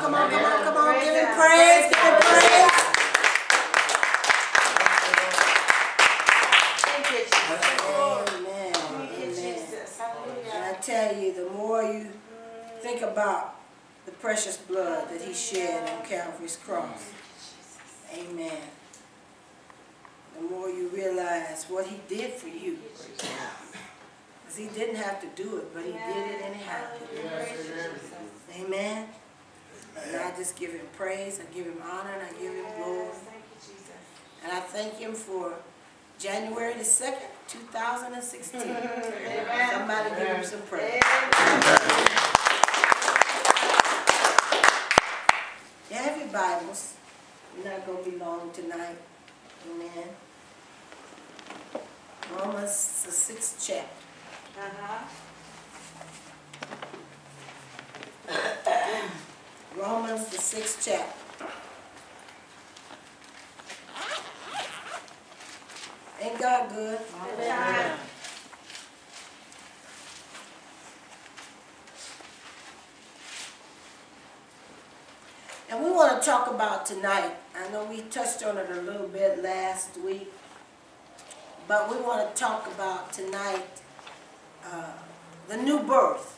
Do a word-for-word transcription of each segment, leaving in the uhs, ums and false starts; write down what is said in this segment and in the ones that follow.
come on, come on, come on. Give him praise, give him praise. Thank you, Jesus. Amen. Thank you, Amen. Jesus. Hallelujah. And I tell you, the more you think about the precious blood that he shed on Calvary's cross, amen, the more you realize what he did for you. Because he didn't have to do it, but he did it anyhow. Amen. And I just give him praise, I give him honor, and I give him glory. And I thank him for January the second, two thousand sixteen. Amen. Somebody give him some praise. You have your Bibles. We're not going to be long tonight. Amen. Romans, the sixth chapter. Uh-huh. Romans, the sixth chapter. Ain't God good? Amen. And we want to talk about tonight, I know we touched on it a little bit last week, but we want to talk about tonight uh, the new birth,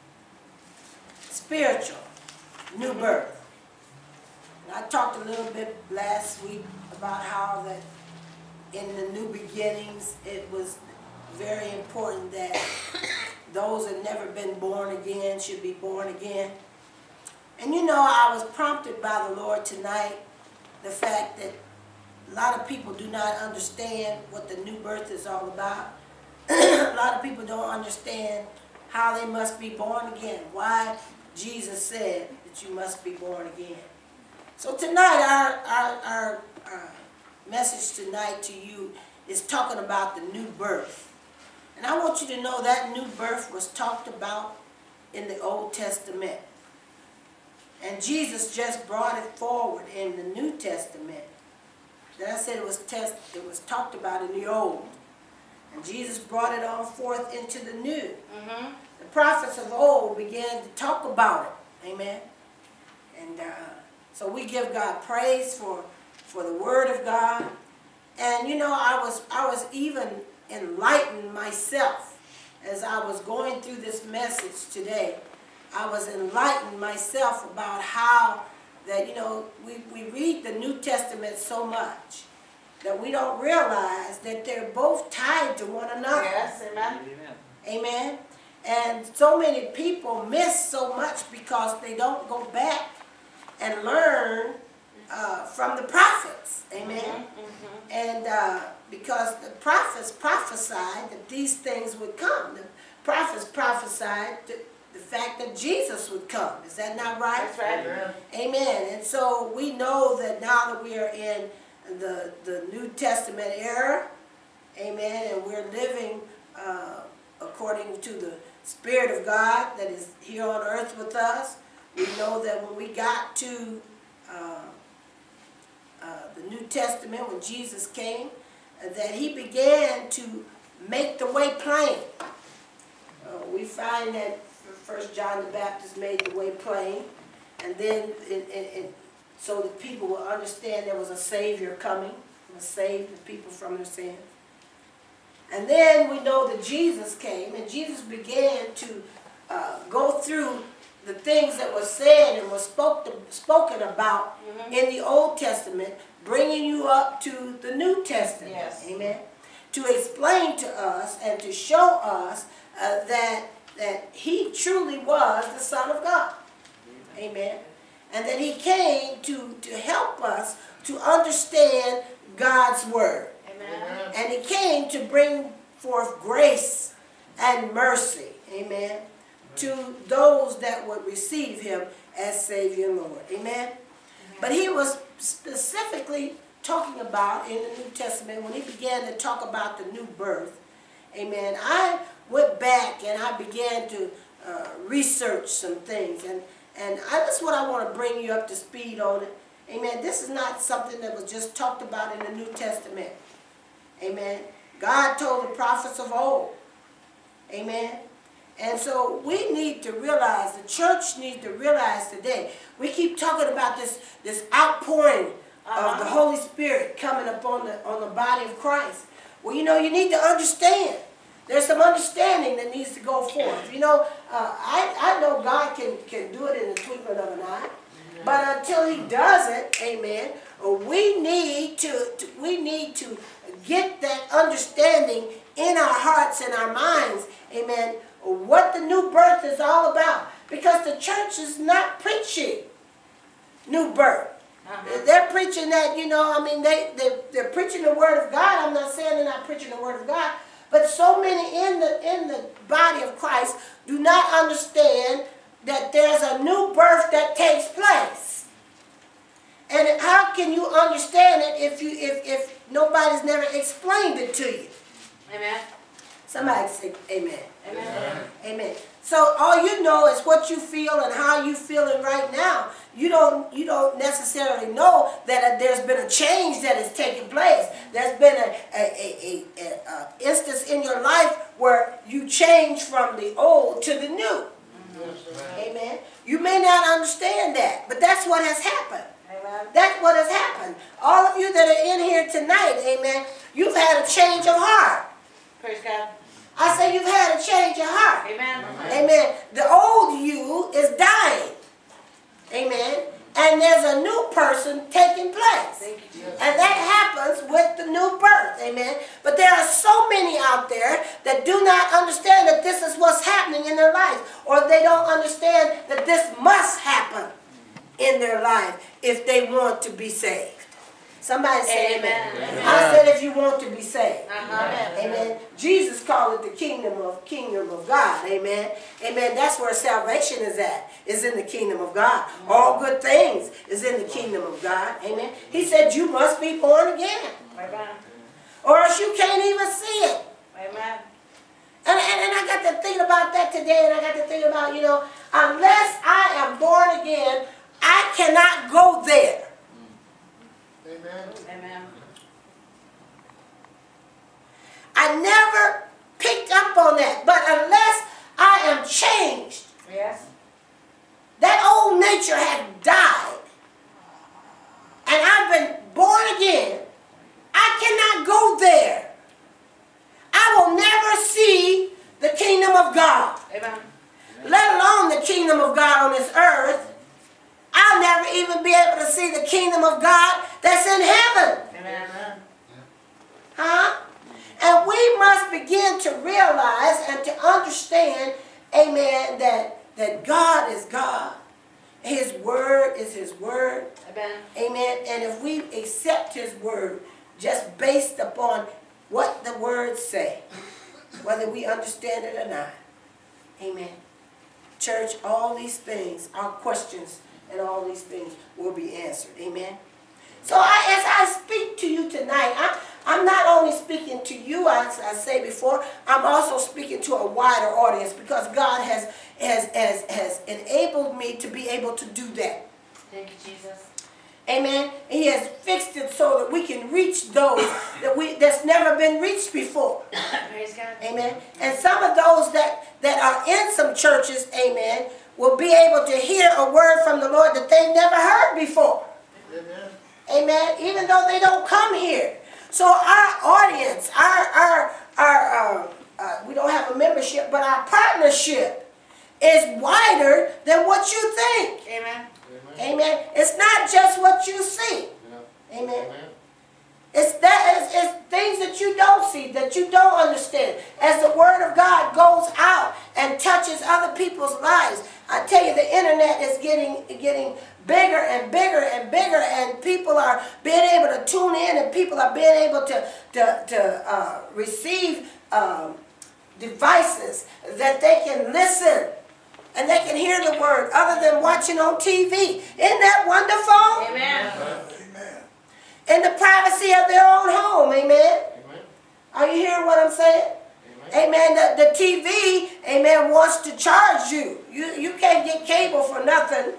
spiritual new birth. And I talked a little bit last week about how that in the new beginnings it was very important that those that never been born again should be born again. And you know, I was prompted by the Lord tonight, the fact that a lot of people do not understand what the new birth is all about. A lot of people don't understand how they must be born again, why Jesus said that you must be born again. So tonight, our, our, our, our message tonight to you is talking about the new birth. And I want you to know that new birth was talked about in the Old Testament. And Jesus just brought it forward in the New Testament. Then I said it was test, it was talked about in the Old. And Jesus brought it on forth into the New. Mm-hmm. The prophets of old began to talk about it. Amen. And uh, so we give God praise for, for the Word of God. And you know, I was, I was even enlightened myself as I was going through this message today. I was enlightened myself about how that, you know, we, we read the New Testament so much that we don't realize that they're both tied to one another. Yes, amen. Amen. And so many people miss so much because they don't go back and learn uh, from the prophets. Amen. Mm-hmm, mm-hmm. And uh, because the prophets prophesied that these things would come. The prophets prophesied that the fact that Jesus would come. Is that not right? That's right. Amen. Amen. And so we know that now that we are in the, the New Testament era, amen, and we're living uh, according to the Spirit of God that is here on earth with us, we know that when we got to uh, uh, the New Testament, when Jesus came, uh, that he began to make the way plain. Uh, we find that First John the Baptist made the way plain, and then it, it, it, so that people will understand there was a Savior coming, who would save the people from their sins. And then we know that Jesus came, and Jesus began to uh, go through the things that were said and were spoke to, spoken about mm-hmm. in the Old Testament, bringing you up to the New Testament. Yes. Amen. To explain to us and to show us uh, that that he truly was the Son of God. Amen. And that he came to, to help us to understand God's Word. Amen. And he came to bring forth grace and mercy. Amen. To those that would receive him as Savior and Lord. Amen. Amen. But he was specifically talking about in the New Testament when he began to talk about the new birth. Amen. I went back and I began to uh, research some things, and and I, that's what I want to bring you up to speed on it. Amen. This is not something that was just talked about in the New Testament. Amen. God told the prophets of old. Amen. And so we need to realize, the church needs to realize today, we keep talking about this, this outpouring of the Holy Spirit coming upon the, on the body of Christ. Well, you know, you need to understand. There's some understanding that needs to go forth. You know, uh, I, I know God can, can do it in the twinkling of an eye. But until He does it, amen, we need to, to we need to get that understanding in our hearts and our minds, amen, what the new birth is all about. Because the church is not preaching new birth. Uh-huh. They're preaching that, you know, I mean, they, they, they're preaching the Word of God. I'm not saying they're not preaching the Word of God. But so many in the, in the body of Christ do not understand that there's a new birth that takes place. And how can you understand it if, you, if, if nobody's never explained it to you? Amen. Somebody say amen. Amen. Amen. Amen. So all you know is what you feel and how you feeling right now. You don't, you don't necessarily know that there's been a change that has taken place. There's been a, a, a, a, a instance in your life where you change from the old to the new. Mm-hmm. Amen. You may not understand that, but that's what has happened. Amen. That's what has happened. All of you that are in here tonight, amen, you've had a change of heart. Praise God. I say you've had a change of heart. Amen. Amen. Amen. The old you is dying. Amen. And there's a new person taking place. And that happens with the new birth. Amen. But there are so many out there that do not understand that this is what's happening in their life. Or they don't understand that this must happen in their life if they want to be saved. Somebody say amen. Amen. Amen. I said if you want to be saved. Uh-huh. Amen. Jesus called it the kingdom of kingdom of God. Amen. Amen. That's where salvation is at. Is in the kingdom of God. All good things is in the kingdom of God. Amen. He said you must be born again. Amen. Or else you can't even see it. Amen. And, and, and I got to think about that today, and I got to think about, you know, unless I am born again, I cannot go there. Amen. Amen. I never picked up on that. But unless I am changed, yes, that old nature has died, and I've been born again, I cannot go there. I will never see the kingdom of God. Amen. Let alone the kingdom of God on this earth. I'll never even be able to see the kingdom of God that's in heaven. Amen. Huh? And we must begin to realize and to understand, amen, that, that God is God. His word is His word. Amen. Amen. And if we accept His word just based upon what the words say, whether we understand it or not, amen. Church, all these things are questions, and all these things will be answered. Amen. So I, as I speak to you tonight, I, I'm not only speaking to you, as I say before, I'm also speaking to a wider audience because God has, has, has, has enabled me to be able to do that. Thank you, Jesus. Amen. He has fixed it so that we can reach those that we that's never been reached before. Praise God. Amen. And some of those that, that are in some churches, amen, will be able to hear a word from the Lord that they've never heard before. Amen. Amen. Even though they don't come here. So our audience, our, our, our uh, uh, we don't have a membership, but our partnership is wider than what you think. Amen. Amen. Amen. It's not just what you see. Yeah. Amen. Amen. It's, that, it's, it's things that you don't see, that you don't understand. As the Word of God goes out and touches other people's lives, I tell you, the internet is getting, getting bigger and bigger and bigger, and people are being able to tune in, and people are being able to, to, to uh, receive um, devices that they can listen and they can hear the Word other than watching on T V. Isn't that wonderful? Amen. Amen. In the privacy of their own home. Amen. Amen. Are you hearing what I'm saying? Amen. Amen. The, the T V, amen, wants to charge you. You, you can't get cable for nothing.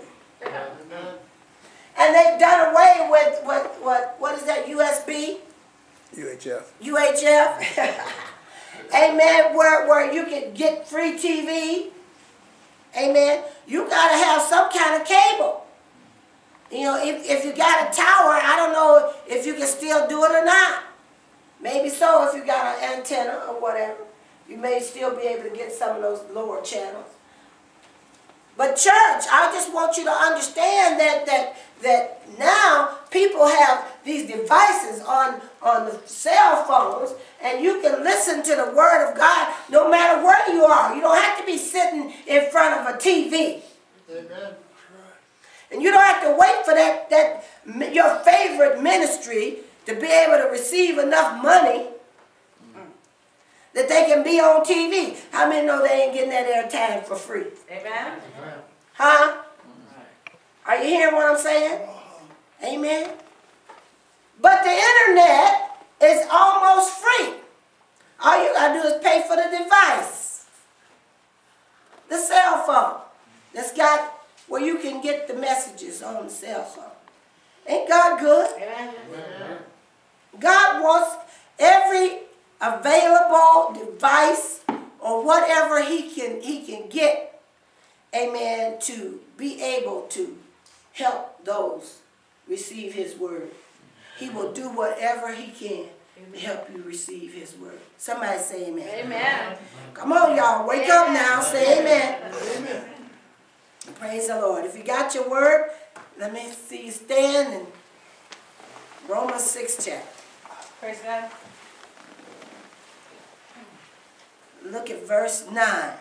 Amen. And they've done away with, what, what, what is that, U S B? U H F. U H F. Amen. Where, where you can get free T V. Amen. You got to have some kind of cable. You know, if, if you got a tower, I don't know if you can still do it or not. Maybe so if you got an antenna or whatever. You may still be able to get some of those lower channels. But church, I just want you to understand that that that now people have these devices on, on the cell phones, and you can listen to the Word of God no matter where you are. You don't have to be sitting in front of a T V. Amen. And you don't have to wait for that, that your favorite ministry to be able to receive enough money that they can be on T V. How many know they ain't getting that airtime for free? Amen. Huh? Are you hearing what I'm saying? Amen. But the internet is almost free. All you gotta do is pay for the device. The cell phone that's got where you can get the messages on the cell phone. Ain't God good? Amen. God wants every available device or whatever he can he can get, amen, to be able to help those receive his word. He will do whatever he can to help you receive his word. Somebody say amen. Amen. Come on, y'all. Wake up now. Say amen. Amen. Praise the Lord. If you got your word, let me see you stand in Romans six chapter. Praise God. Look at verse nine.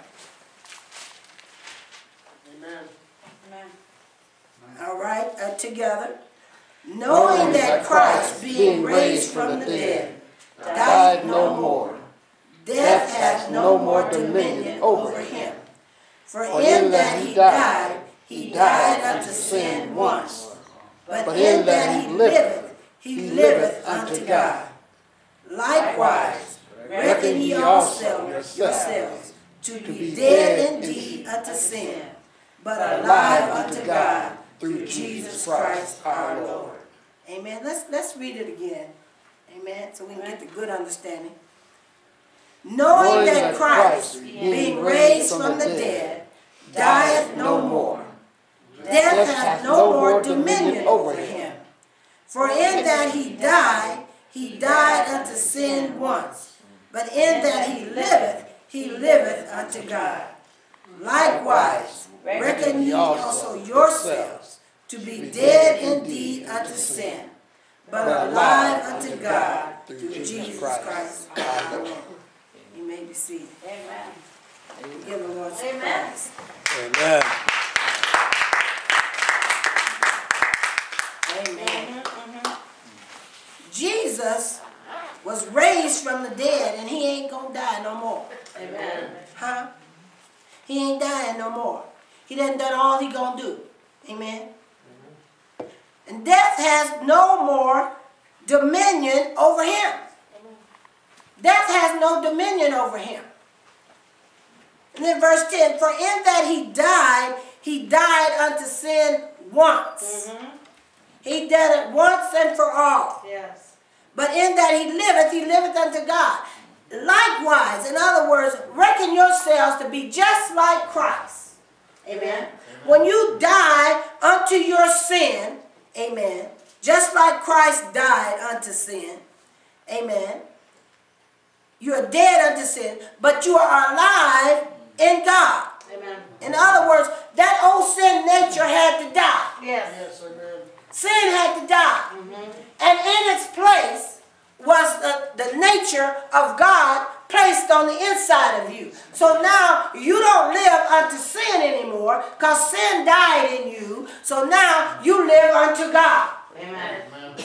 Amen. Amen. All right, uh, together. Knowing that Christ, being raised from the dead, died no more, death hath no more dominion over him. For in that he died, he died unto sin once. But in that he liveth, he liveth unto God. Likewise, reckon ye also yourselves to be dead indeed unto sin, but alive unto God through Jesus Christ our Lord. Amen. Let's, let's read it again. Amen. So we can get the good understanding. Knowing that Christ, being raised from the dead, dieth no more, death hath no more dominion over him. For in that he died, he died unto sin once, but in that he liveth, he liveth unto God. Likewise, reckon ye also yourselves to be dead indeed unto sin, but alive unto God through Jesus Christ our Lord. You may be seated. Amen. Give the Lord some Amen. praise. Amen. Amen. Jesus was raised from the dead, and he ain't gonna die no more. Amen. Huh? He ain't dying no more. He done done all he gonna do. Amen. And death has no more dominion over him. Death has no dominion over him. And then verse ten, for in that he died, he died unto sin once. Mm-hmm. He did it once and for all. Yes. But in that he liveth, he liveth unto God. Likewise, in other words, reckon yourselves to be just like Christ. Amen. When you die unto your sin, amen, just like Christ died unto sin, amen, you are dead unto sin, but you are alive in God. Amen. In other words, that old sin nature had to die. Yes. Yes, amen. Sin had to die. Mm-hmm. And in its place was the, the nature of God placed on the inside of you. So now you don't live unto sin anymore because sin died in you. So now you live unto God. Amen.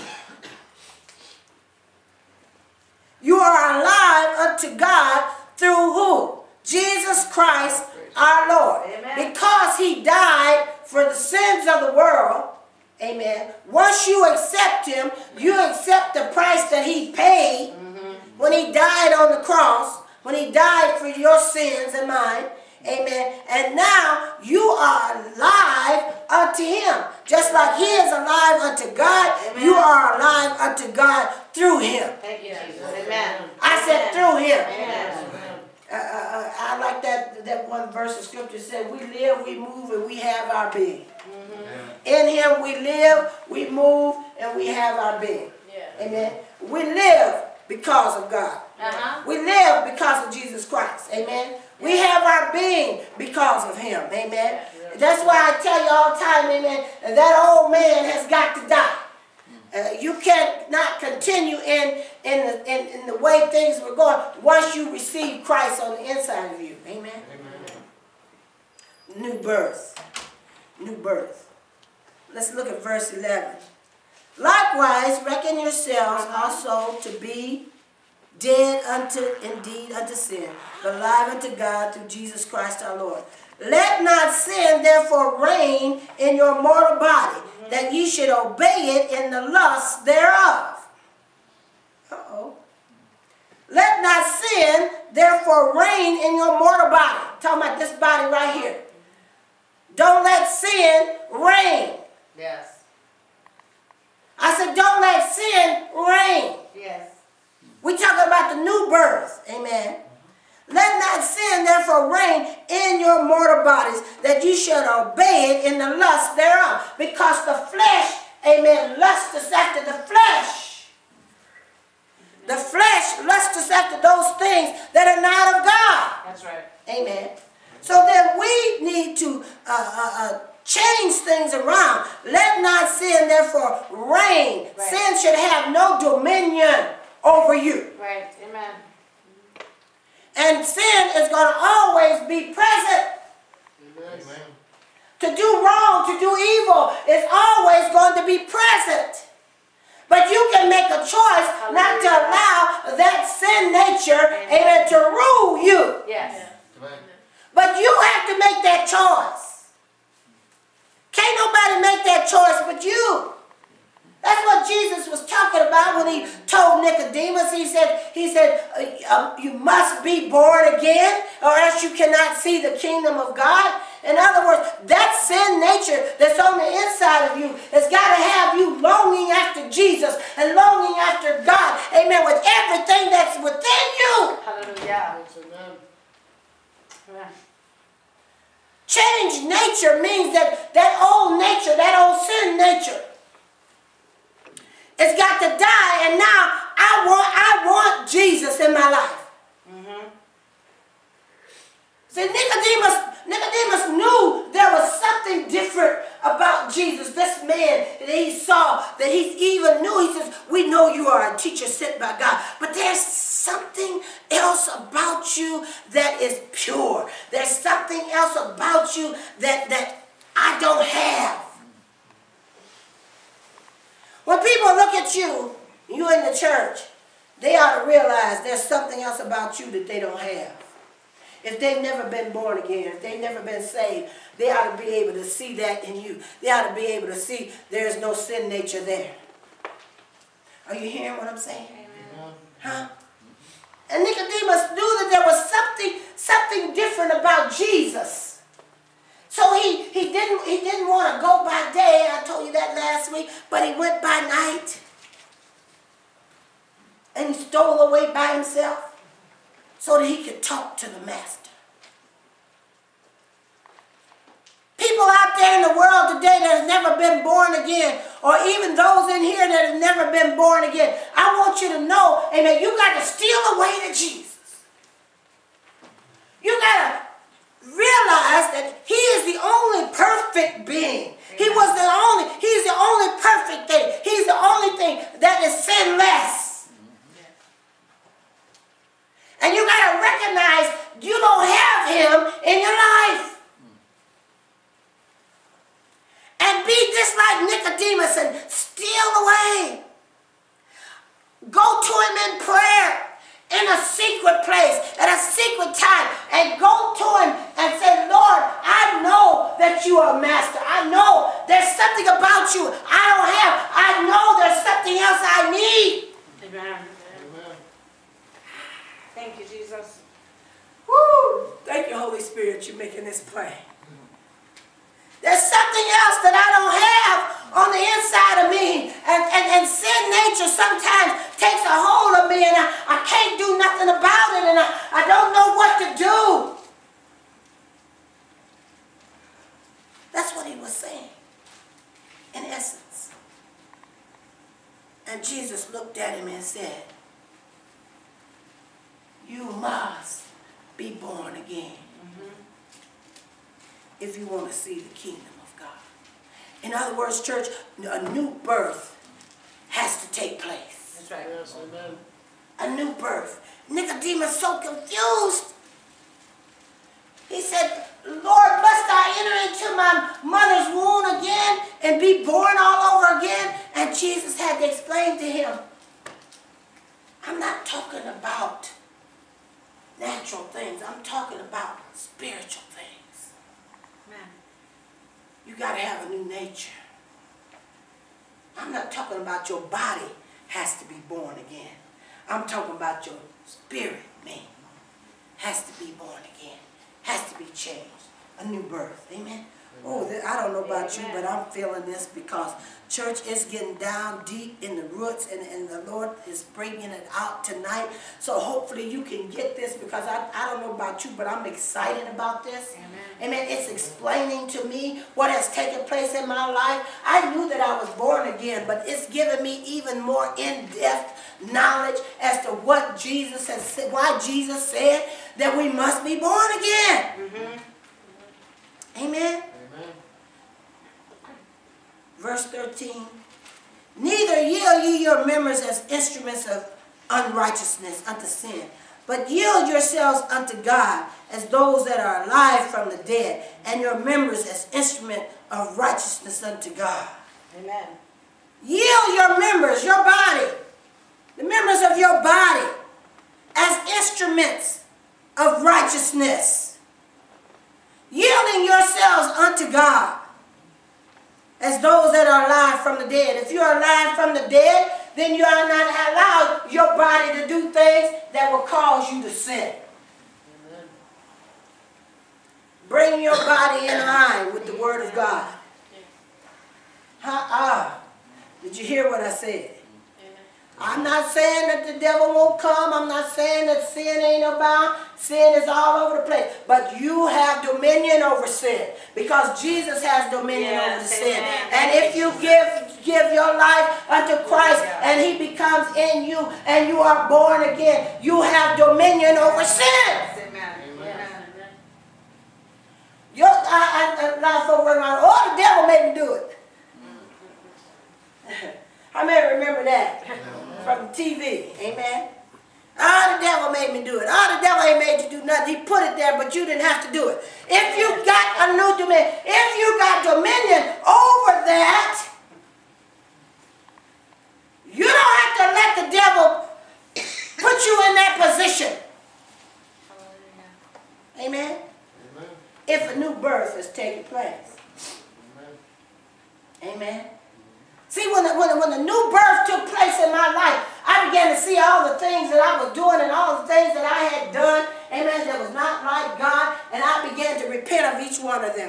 You are alive unto God through who? Jesus Christ our Lord. Amen. Because he died for the sins of the world. Amen. Once you accept him, you accept the price that he paid mm-hmm. when he died on the cross, when he died for your sins and mine. Amen. And now you are alive unto him. Just like he is alive unto God, Amen. You are alive unto God through him. Thank you, Jesus. Amen. I said through him. Amen. Uh, uh, I like that, that one verse of scripture said, we live, we move, and we have our being. Mm-hmm. In him we live, we move, and we have our being. Yeah. Amen. We live because of God. Uh-huh. We live because of Jesus Christ. Amen. Yeah. We have our being because of him. Amen. Yeah. That's why I tell you all the time, amen, that old man has got to die. Uh, you cannot continue in, in, the, in, in the way things were going once you receive Christ on the inside of you. Amen? Amen. New birth. New birth. Let's look at verse eleven. Likewise, reckon yourselves also to be dead unto indeed unto sin, but alive unto God through Jesus Christ our Lord. Let not sin therefore reign in your mortal body, that ye should obey it in the lust thereof. Uh-oh. Let not sin therefore reign in your mortal body. I'm talking about this body right here. Don't let sin reign. Yes. I said don't let sin reign. Yes. We're talking about the new birth. Amen. Let not sin therefore reign in your mortal bodies, that you should obey it in the lust thereof. Because the flesh, amen, lusteth after the flesh. The flesh lusteth after those things that are not of God. That's right. Amen. So then we need to uh, uh, uh, change things around. Let not sin therefore reign. Right. Sin should have no dominion over you. Right. Amen. And sin is going to always be present. Amen. To do wrong, to do evil is always going to be present. But you can make a choice Hallelujah. Not to allow that sin nature, amen, amen, to rule you. Yes. But you have to make that choice. Can't nobody make that choice but you. That's what Jesus was talking about when he told Nicodemus. He said, he said, uh, you must be born again or else you cannot see the kingdom of God. In other words, that sin nature that's on the inside of you has got to have you longing after Jesus and longing after God. Amen. With everything that's within you. Hallelujah. Amen. Change nature means that that old nature, that old sin nature, it's got to die, and now I want I want Jesus in my life. Mm-hmm. See, Nicodemus, Nicodemus knew there was something different about Jesus. This man that he saw, that he even knew, he says, we know you are a teacher sent by God, but there's something else about you that is pure. There's something else about you that, that I don't have. When people look at you, you in the church, they ought to realize there's something else about you that they don't have. If they've never been born again, if they've never been saved, they ought to be able to see that in you. They ought to be able to see there's no sin nature there. Are you hearing what I'm saying? Amen. Huh? And Nicodemus knew that there was something, something different about Jesus. So he, he didn't he didn't want to go by day, I told you that last week, but he went by night. And he stole away by himself so that he could talk to the master. People out there in the world today that have never been born again, or even those in here that have never been born again, I want you to know, amen, you got to steal away to Jesus. You got to realize that he is the only perfect being. He was the only, he's the only perfect thing. He's the only thing that is sinless. And you got to recognize you don't have him in your life. And be just like Nicodemus and steal away. Go to him in prayer. In a secret place, at a secret time, and go to him and say, Lord, I know that you are master. I know there's something about you I don't have. I know there's something else I need. Amen. Amen. Thank you, Jesus. Woo! Thank you, Holy Spirit, you're making this plain. There's something else that I don't have on the inside of me. And, and, and sin nature sometimes takes a hold of me, and I, I can't do nothing about it, and I, I don't know what to do. That's what he was saying, in essence. And Jesus looked at him and said, you must be born again. Mm-hmm. If you want to see the kingdom of God. In other words, church, a new birth has to take place. That's right. Yes, amen. A new birth. Nicodemus so confused. He said, Lord, must I enter into my mother's womb again and be born all over again? And Jesus had to explain to him, I'm not talking about natural things. I'm talking about spiritual things. Amen. You got to have a new nature. I'm not talking about your body has to be born again. I'm talking about your spirit, man, has to be born again. Has to be changed. A new birth. Amen. Oh, I don't know about Amen. You, but I'm feeling this because church is getting down deep in the roots, and, and the Lord is bringing it out tonight. So hopefully you can get this, because I, I don't know about you, but I'm excited about this. Amen. Amen. It's explaining to me what has taken place in my life. I knew that I was born again, but it's given me even more in-depth knowledge as to what Jesus has said, why Jesus said that we must be born again. Mm-hmm. Amen. Amen. Verse thirteen. Neither yield ye your members as instruments of unrighteousness unto sin, but yield yourselves unto God as those that are alive from the dead, and your members as instrument of righteousness unto God. Amen. Yield your members, your body, the members of your body, as instruments of righteousness. Yielding yourselves unto God as those that are alive from the dead. If you are alive from the dead, then you are not allowed your body to do things that will cause you to sin. Amen. Bring your body in line with the Word of God. Uh-uh. Did you hear what I said? I'm not saying that the devil won't come. I'm not saying that sin ain't about. Sin is all over the place. But you have dominion over sin, because Jesus has dominion yes, over the sin. Amen. And if you give, give your life unto Christ and he becomes in you and you are born again, you have dominion over sin. Amen. Amen. Your, I, I, a lot of folks run around, oh, the devil made me do it. How many remember that? From T V, amen. Oh, the devil made me do it. Oh, the devil ain't made you do nothing. He put it there, but you didn't have to do it. If you got a new dominion, if you got dominion over that, you don't have to let the devil put you in that position. Amen. Amen. If a new birth has taken place. Amen. Amen. See, when the, when, the, when the new birth took place in my life, I began to see all the things that I was doing and all the things that I had done, amen, that was not like God, and I began to repent of each one of them.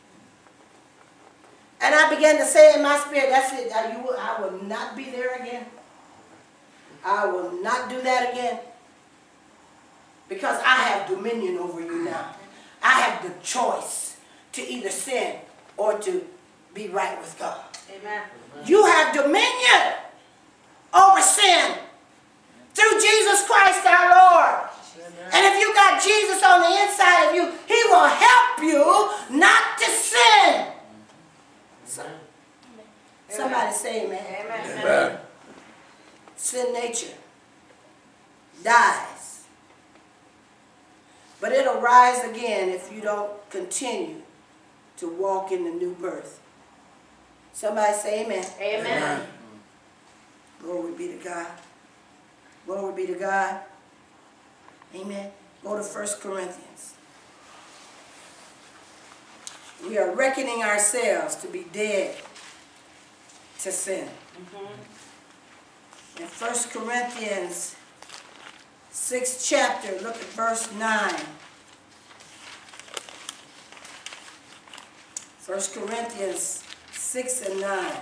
And I began to say in my spirit, that's it, I, you, I will not be there again. I will not do that again, because I have dominion over you now. I have the choice to either sin or to be right with God. Amen. You have dominion over sin through Jesus Christ our Lord. Amen. And if you got Jesus on the inside of you, he will help you not to sin. So, somebody say amen. Amen. Amen. Sin nature dies. But it'll rise again if you don't continue to walk in the new birth. Somebody say amen. Amen. Amen. Glory be to God. Glory be to God. Amen. Go to First Corinthians. We are reckoning ourselves to be dead to sin. Mm-hmm. In First Corinthians sixth chapter, look at verse nine. First Corinthians six and nine.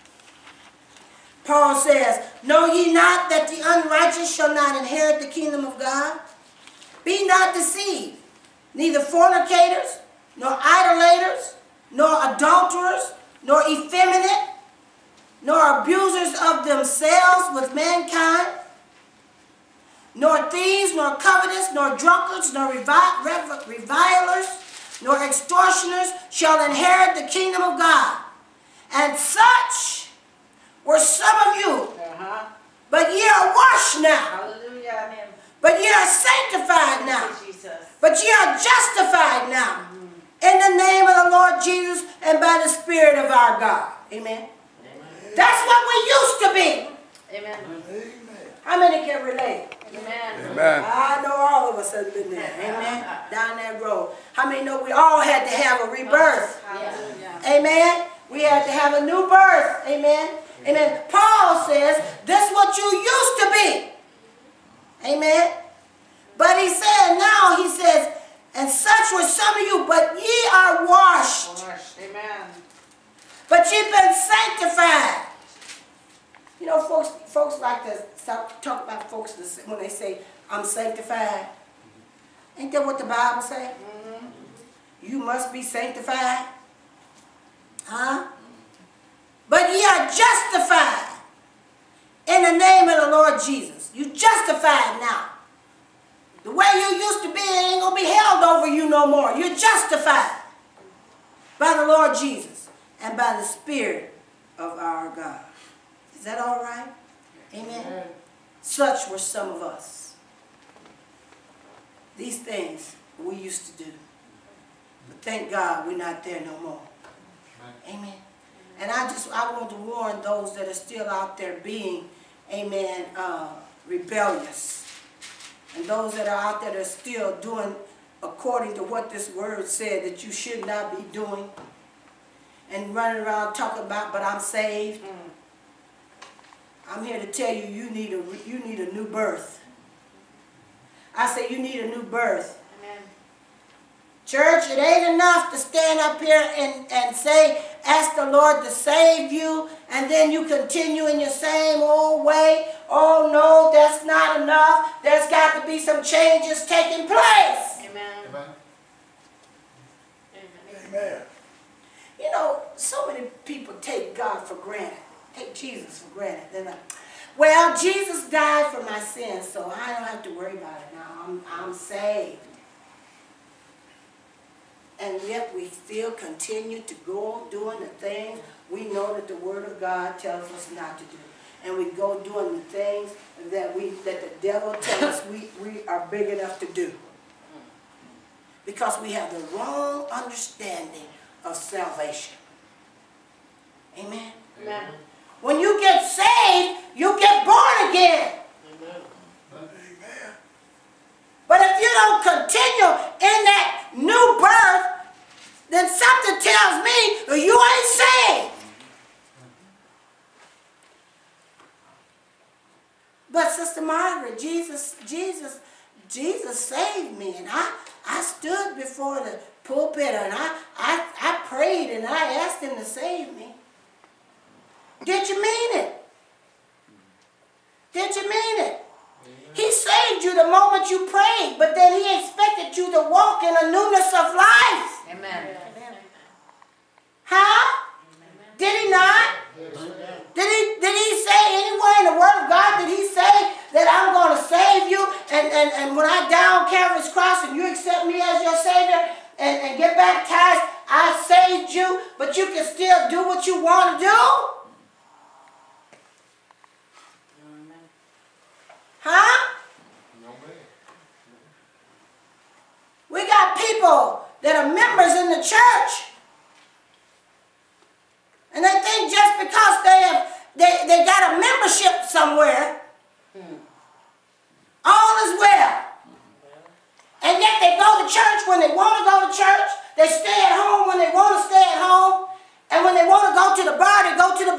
Paul says, know ye not that the unrighteous shall not inherit the kingdom of God? Be not deceived, neither fornicators, nor idolaters, nor adulterers, nor effeminate, nor abusers of themselves with mankind, nor thieves, nor covetous, nor drunkards, nor revi rev revilers, nor extortioners shall inherit the kingdom of God. And such were some of you, Uh-huh. but ye are washed now, Hallelujah. Amen. but ye are sanctified now, Thank you, Jesus. but ye are justified now, in the name of the Lord Jesus and by the Spirit of our God. Amen. Amen. That's what we used to be. Amen. How many can relate? Amen. Amen. I know all of us have been there. Amen. Down that road. How many know we all had to have a rebirth? Hallelujah. Amen. We had to have a new birth. Amen. Amen. Paul says, this is what you used to be. Amen. But he said, now he says, and such were some of you, but ye are washed. Washed. Amen. But you've been sanctified. You know, folks, folks like to stop, talk about folks when they say, I'm sanctified. Ain't that what the Bible say? Mm-hmm. You must be sanctified. Huh? But ye are justified in the name of the Lord Jesus. You justified now. The way you used to be, it ain't going to be held over you no more. You're justified by the Lord Jesus and by the Spirit of our God. Is that all right? Amen. Amen. Such were some of us. These things we used to do. But thank God we're not there no more. Amen. And I just, I want to warn those that are still out there being, amen, uh, rebellious. And those that are out there that are still doing according to what this word said that you should not be doing. And running around talking about, but I'm saved. Mm. I'm here to tell you, you need a, you need a new birth. I say you need a new birth. Amen. Church, it ain't enough to stand up here and, and say, ask the Lord to save you, and then you continue in your same old way. Oh no, that's not enough. There's got to be some changes taking place. Amen. Amen. Amen. Amen. You know, so many people take God for granted. Take Jesus for granted. They're like, well, Jesus died for my sins, so I don't have to worry about it now. I'm, I'm saved. And yet we still continue to go on doing the things we know that the Word of God tells us not to do. And we go doing the things that we that the devil tells us we, we are big enough to do. Because we have the wrong understanding of salvation. Amen? Amen. When you get saved, you get born again. Amen. Amen. But if you don't continue in that new birth, then something tells me you ain't saved. But Sister Margaret, Jesus, Jesus, Jesus saved me, and I, I stood before the pulpit and I, I, I prayed and I asked Him to save me. Did you mean it? Did you mean it? He saved you the moment you prayed, but then He expected you to walk in a newness of life. Amen. Huh? Did He not? Did he, did he say anywhere in the Word of God, did He say that I'm going to save you, and, and, and when I die on Calvary's cross and you accept me as your Savior and, and get baptized, I saved you, but you can still do what you want to do? Huh? We got people that are members in the church, and they think just because they have they, they got a membership somewhere, hmm. all is well. And yet they go to church when they want to go to church. They stay at home when they want to stay at home. And when they want to go to the bar, they go to the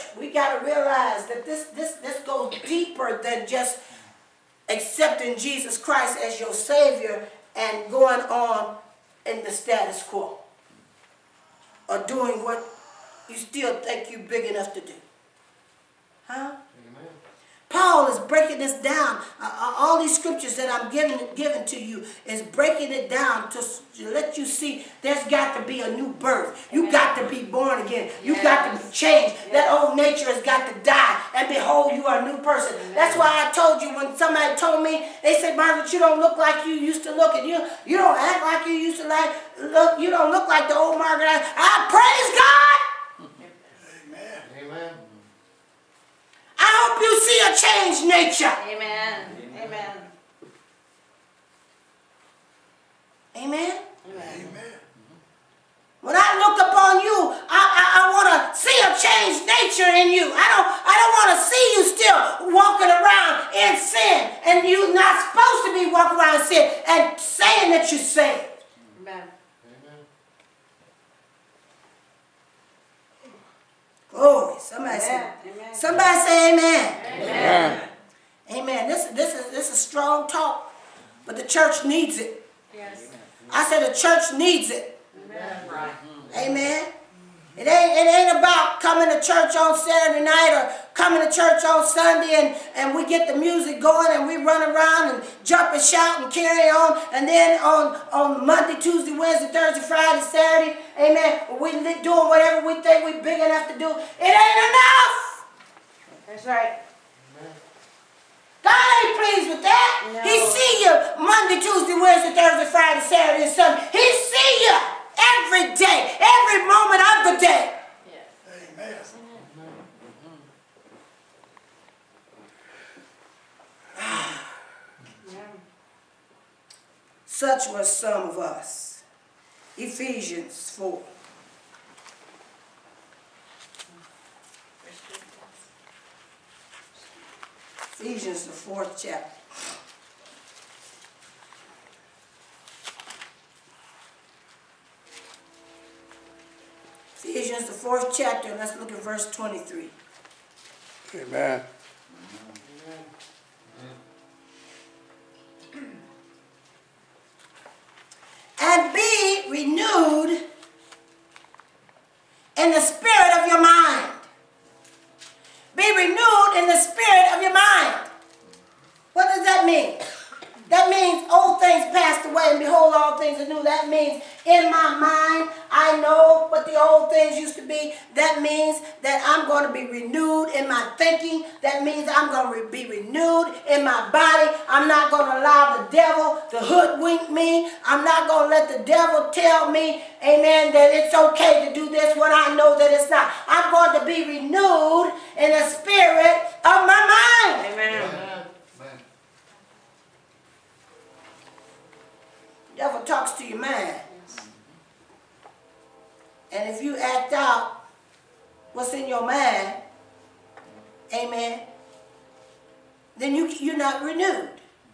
we got to realize that this, this, this goes deeper than just accepting Jesus Christ as your Savior and going on in the status quo. Or doing what you still think you're big enough to do. Huh? Amen. Paul is breaking this down. Uh, all these scriptures that I'm giving, giving to you is breaking it down to, to let you see there's got to be a new birth. You Amen. got to be born again. You Yes. got to be changed. Yes. That old nature has got to die. And behold, you are a new person. Amen. That's why I told you when somebody told me, they said, Margaret, you don't look like you used to look. And you, you don't act like you used to like look. You don't look like the old Margaret. I, I praise God. Amen. Amen. I hope you see a changed nature. Amen. Amen. Amen. Amen. Amen. When I look upon you, I, I, I want to see a changed nature in you. I don't, I don't want to see you still walking around in sin. And you're not supposed to be walking around in sin and saying that you're saved. Amen. Glory. Somebody say, Amen. somebody say amen. Amen. Amen. This, this, is, this is strong talk, but the church needs it. Yes. I said the church needs it. Amen. Right. Amen. It ain't, it ain't about coming to church on Saturday night or coming to church on Sunday and, and we get the music going and we run around and jump and shout and carry on. And then on, on Monday, Tuesday, Wednesday, Thursday, Friday, Saturday, amen, we doing whatever we think we big enough to do. It ain't enough. That's right. God ain't pleased with that. No. He see you Monday, Tuesday, Wednesday, Thursday, Friday, Saturday, and Sunday. He see you every day, every moment of the day. Yes. Amen. Such were some of us. Ephesians four. Ephesians, the fourth chapter. Ephesians, the fourth chapter, and let's look at verse twenty-three. Amen. And be renewed in the spirit of your mind. Be renewed in the spirit of your mind. What does that mean? That means old things passed away and behold all things are new. That means in my mind I know what the old things used to be. That means that I'm going to be renewed in my thinking. That means I'm going to be renewed in my body. I'm not going to allow the devil to hoodwink me. I'm not going to let the devil tell me, amen, that it's okay to do this when I know that it's not. I'm going to be renewed in the spirit of my mind. Amen. Amen. The devil talks to your mind. And if you act out what's in your mind, amen, then you, you're not renewed.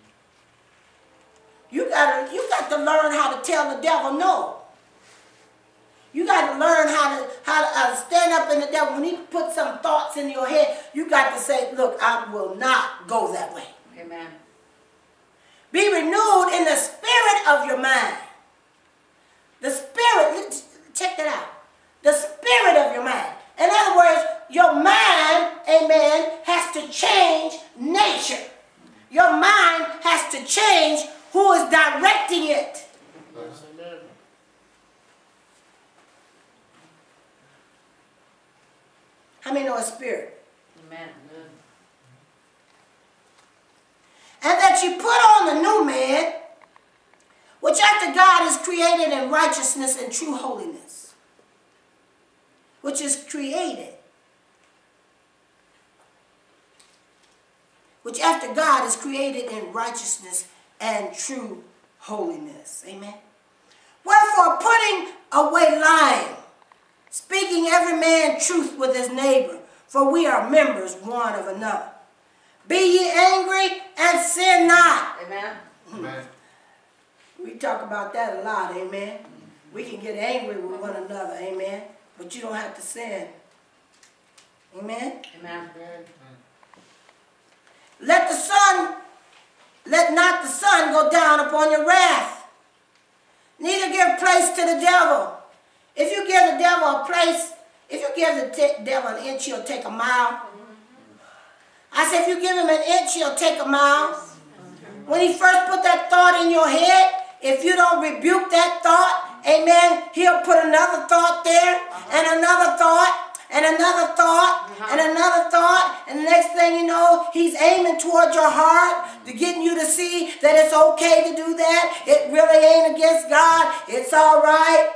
You gotta, you got to learn how to tell the devil no. You got to learn how to, how to uh, stand up in the devil. When he puts some thoughts in your head, you got to say, look, I will not go that way. Amen. Be renewed in the spirit of your mind. The spirit, check that out. The spirit of your mind. In other words, your mind, amen, has to change nature. Your mind has to change who is directing it. Amen. How many know a spirit? Amen. And that you put on the new man, which after God is created in righteousness and true holiness. Which is created. Which after God is created in righteousness and true holiness. Amen. Wherefore putting away lying, speaking every man truth with his neighbor, for we are members one of another. Be ye angry and sin not. Amen. Amen. We talk about that a lot, amen. We can get angry with one another, amen. But you don't have to sin. Amen? Amen. Let the sun, let not the sun go down upon your wrath. Neither give place to the devil. If you give the devil a place, if you give the devil an inch, he'll take a mile. I said, if you give him an inch, he'll take a mile. When he first put that thought in your head, if you don't rebuke that thought, amen, he'll put another thought there, and another thought, and another thought, and another thought, and the next thing you know, he's aiming toward your heart to getting you to see that it's okay to do that. It really ain't against God. It's all right.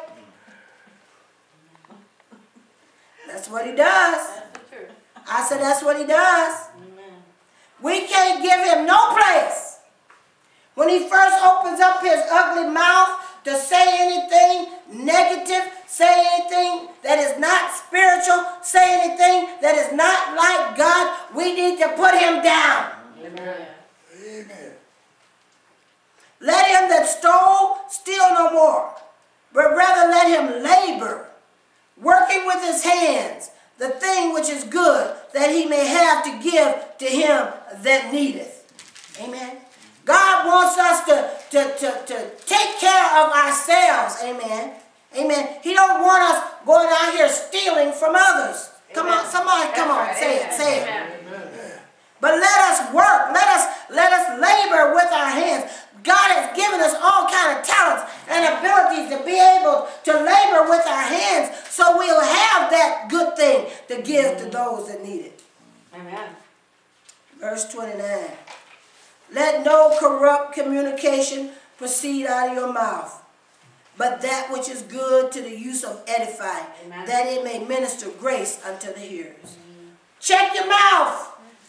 That's what he does. I said that's what he does. We can't give him no place. When he first opens up his ugly mouth to say anything negative, say anything that is not spiritual, say anything that is not like God, we need to put him down. Amen. Amen. Let him that stole steal no more, but rather let him labor, working with his hands the thing which is good, that he may have to give to him that needeth. Amen. God wants us to, to, to, to take care of ourselves. Amen. Amen. He don't want us going out here stealing from others. Come Amen. on, somebody come That's on, right. say Amen. it, say Amen. it. But let us work, let us, let us labor with our hands. God has given us all kind of talents and abilities to be able to labor with our hands so we'll have that good thing to give to those that need it. Amen. Verse twenty-nine. Let no corrupt communication proceed out of your mouth, but that which is good to the use of edifying, Amen. that it may minister grace unto the hearers. Mm-hmm. Check your mouth.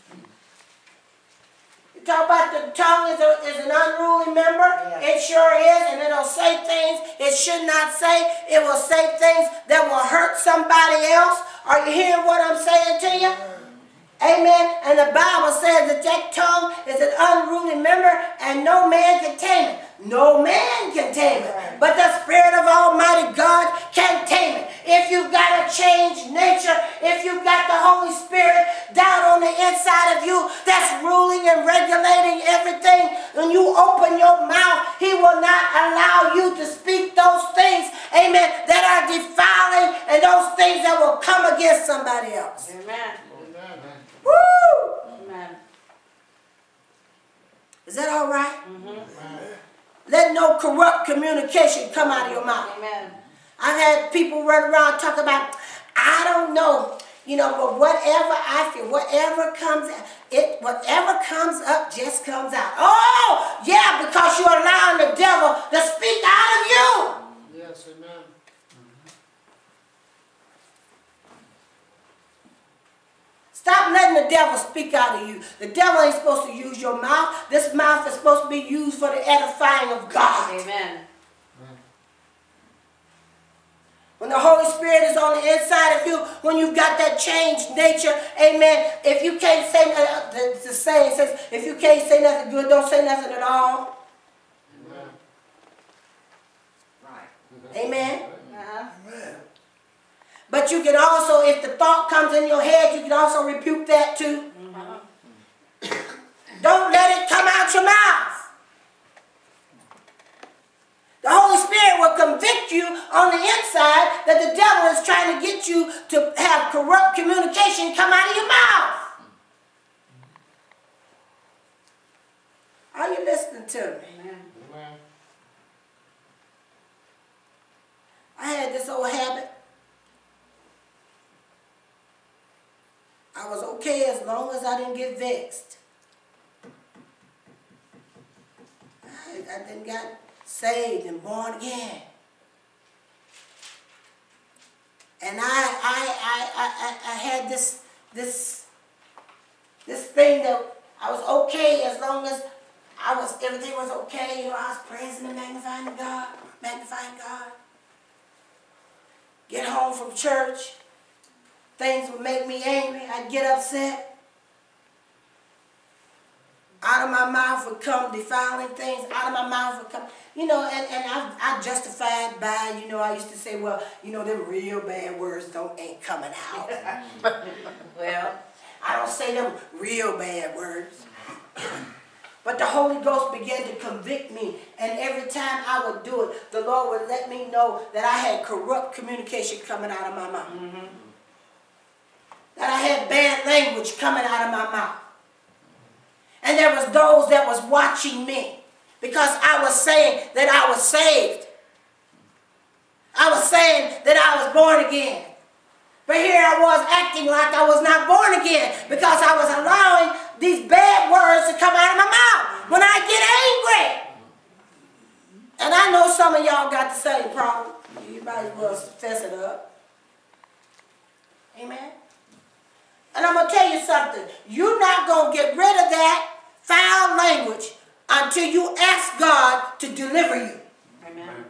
You talk about the tongue is, a, is an unruly member. Yeah. It sure is, and it'll say things it should not say. It will say things that will hurt somebody else. Are you hearing what I'm saying to you? Amen. And the Bible says that that tongue is an unruly member and no man can tame it. No man can tame it. But the Spirit of Almighty God can tame it. If you've got a changed nature, if you've got the Holy Spirit down on the inside of you that's ruling and regulating everything, when you open your mouth, he will not allow you to speak those things, amen, that are defiling and those things that will come against somebody else. Amen. Woo! Amen. Is that all right? Mm-hmm. Let no corrupt communication come out of your mouth. Amen. I've had people run around talk about, I don't know, you know, but whatever I feel, whatever comes out, it, whatever comes up just comes out. Oh, yeah, because you're allowing the devil to speak out of you. Yes, amen. Stop letting the devil speak out of you. The devil ain't supposed to use your mouth. This mouth is supposed to be used for the edifying of God. Amen. When the Holy Spirit is on the inside of you, when you've got that changed nature, amen, if you can't say nothing, the, the saying says, if you can't say nothing good, don't say nothing at all. Amen. Right. Amen. Uh-huh. Amen. But you can also, if the thought comes in your head, you can also rebuke that too. Mm-hmm. Don't let it come out your mouth. The Holy Spirit will convict you on the inside that the devil is trying to get you to have corrupt communication come out of your mouth. Are you listening to me? Amen. Amen. I had this old habit. I was okay as long as I didn't get vexed. I, I didn't got saved and born again. And I, I, I, I, I had this, this, this thing that I was okay as long as I was, everything was okay. You know, I was praising and magnifying God, magnifying God. Get home from church, things would make me angry. I'd get upset. Out of my mouth would come defiling things. Out of my mouth would come, you know, and, and I, I justified by, you know, I used to say, well, you know, them real bad words don't ain't coming out. Well, I don't say them real bad words. But the Holy Ghost began to convict me. And every time I would do it, the Lord would let me know that I had corrupt communication coming out of my mouth. Mm-hmm. That I had bad language coming out of my mouth. And there was those that was watching me because I was saying that I was saved. I was saying that I was born again. But here I was acting like I was not born again because I was allowing these bad words to come out of my mouth when I get angry. And I know some of y'all got the same problem. You might as well fess it up. Amen. And I'm going to tell you something. You're not going to get rid of that foul language until you ask God to deliver you. Amen.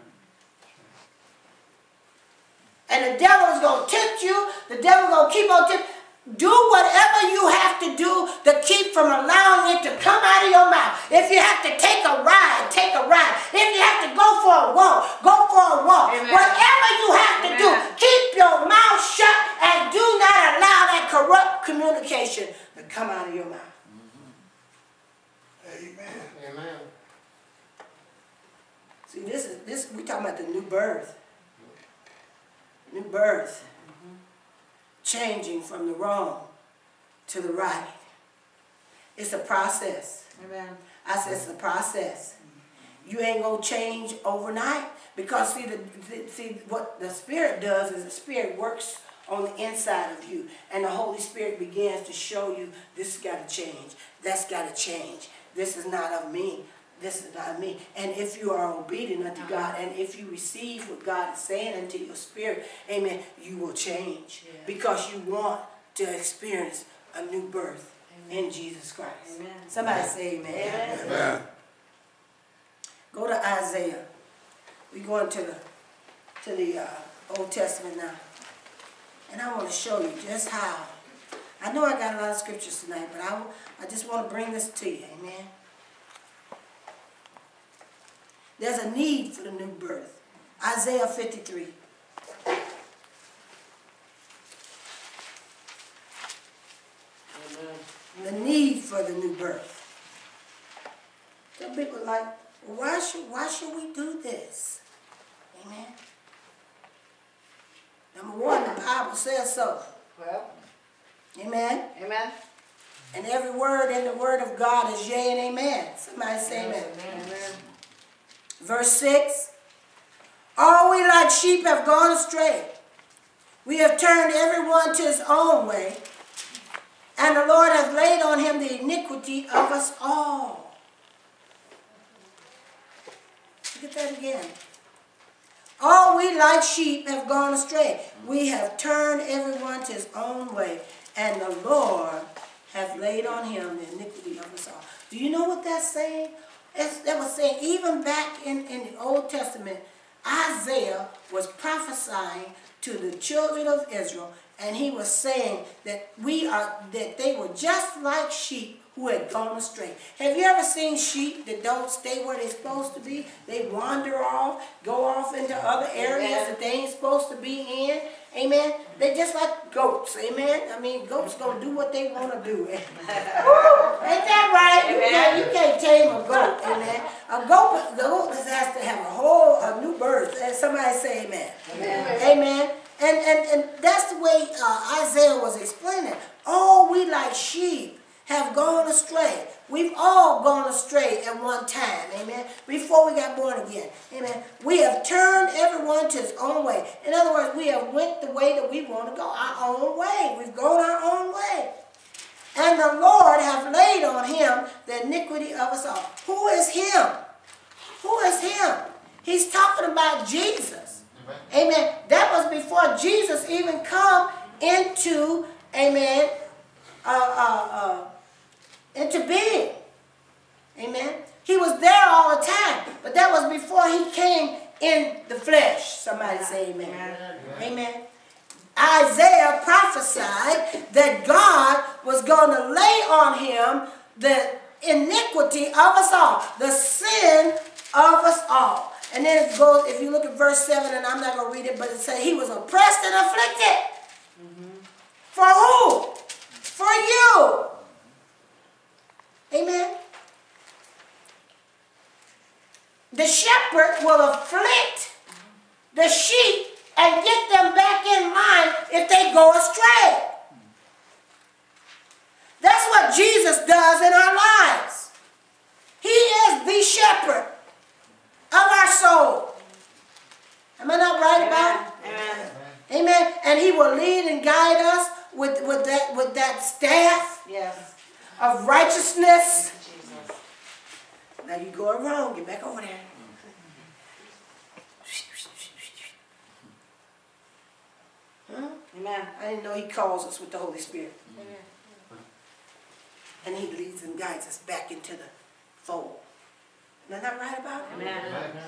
And the devil is going to tempt you. The devil is going to keep on tempting. Do whatever you have to do to keep from allowing it to come out of your mouth. If you have to take a ride, take a ride. If you have to go for a walk, go for a walk. Amen. Whatever you have to Amen. do, keep your mouth shut and do not allow that corrupt communication to come out of your mouth. Amen. Amen. See, this is this we talking about the new birth. New birth. Mm-hmm. Changing from the wrong to the right. It's a process. Amen. I said it's a process. You ain't gonna change overnight because see the, the see what the Spirit does is the Spirit works on the inside of you, and the Holy Spirit begins to show you this has got to change. That's got to change. This is not of me. This is not me. And if you are obedient unto God, and if you receive what God is saying into your spirit, amen, you will change. Yeah. Because you want to experience a new birth amen. In Jesus Christ. Amen. Somebody amen. Say amen. Amen. Amen. Go to Isaiah. We're going to the, to the uh, Old Testament now. And I want to show you just how. I know I got a lot of scriptures tonight, but I, I just want to bring this to you. Amen. There's a need for the new birth. Isaiah fifty-three. Amen. The need for the new birth. Some people are like, well, why should, why should we do this? Amen. Number one, the Bible says so. Well. Amen. Amen. And every word in the word of God is yea and amen. Somebody say amen. Amen. Amen. Verse six, all we like sheep have gone astray. We have turned everyone to his own way, and the Lord has laid on him the iniquity of us all. Look at that again. All we like sheep have gone astray. We have turned everyone to his own way, and the Lord has laid on him the iniquity of us all. Do you know what that's saying? It's, that was saying, even back in, in the Old Testament, Isaiah was prophesying to the children of Israel, and he was saying that we are that they were just like sheep who had gone astray. Have you ever seen sheep that don't stay where they're supposed to be? They wander off, go off into other areas Amen. That they ain't supposed to be in. Amen. They just like goats. Amen. I mean, goats gonna do what they want to do. Ain't that right? You can't, you can't tame a goat. Amen. A goat, the goat has to have a whole a new birth. And somebody say amen. Amen. Amen. And and and that's the way uh, Isaiah was explaining. All we like sheep have gone astray. We've all gone astray at one time, amen, before we got born again, amen. We have turned everyone to his own way. In other words, we have went the way that we want to go, our own way. We've gone our own way. And the Lord hath laid on him the iniquity of us all. Who is him? Who is him? He's talking about Jesus, amen. Amen. That was before Jesus even come into, amen, uh, uh, uh, into being. Amen. He was there all the time, but that was before he came in the flesh. Somebody say amen. Amen. Amen. Isaiah prophesied that God was going to lay on him the iniquity of us all. The sin of us all. And then it goes, if you look at verse seven, and I'm not going to read it, but it says he was oppressed and afflicted. Mm-hmm. For who? For you. Amen. The shepherd will afflict the sheep and get them back in line if they go astray. That's what Jesus does in our lives. He is the shepherd of our soul. Am I not right about it? Amen. Amen. And he will lead and guide us with, with, that, with that staff Yes. of righteousness. Jesus. Now you going wrong. Get back over there. Huh? Amen. I didn't know he calls us with the Holy Spirit. Amen. And he leads and guides us back into the fold. Am I not right about it? Amen.